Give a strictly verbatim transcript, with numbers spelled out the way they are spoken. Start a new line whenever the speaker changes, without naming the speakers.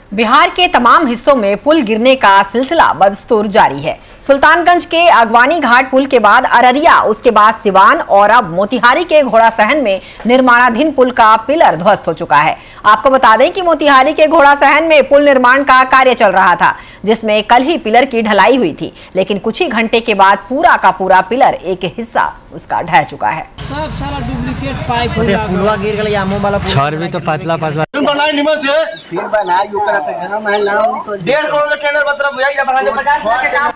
बिहार के तमाम हिस्सों में पुल गिरने का सिलसिला बदस्तूर जारी है। सुल्तानगंज के अगवानी घाट पुल के बाद अररिया, उसके बाद सिवान और अब मोतिहारी के घोड़ासहन में निर्माणाधीन पुल का पिलर ध्वस्त हो चुका है। आपको बता दें कि मोतिहारी के घोड़ासहन में पुल निर्माण का कार्य चल रहा था, जिसमें कल ही पिलर की ढलाई हुई थी, लेकिन कुछ ही घंटे के बाद पूरा का पूरा पिलर एक हिस्सा उसका ढह चुका है।
सब सारा डुप्लीकेट पाइप
पुलवा गिर गया आमो वाला
छड़ भी तो पतला पतला
बनाई निमन से फिर बनाई ओकरा पे घर में लाओ तो डेढ़ करोड़ के केंद्र मतलब बुझाई जा बढ़ा के पचास लाख के काम